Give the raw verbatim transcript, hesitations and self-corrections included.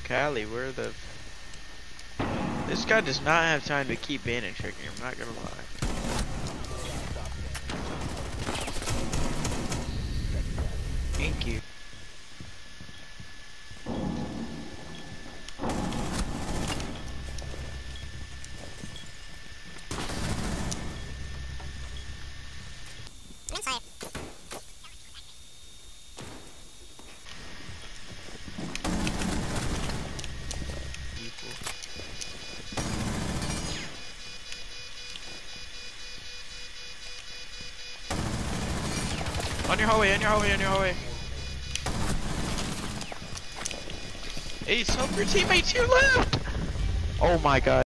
Callie, where the... This guy does not have time to keep bandit tricking, I'm not gonna lie. Thank you. On your hallway, on your hallway, on your hallway. Ace, help your teammates, you left! Oh my god.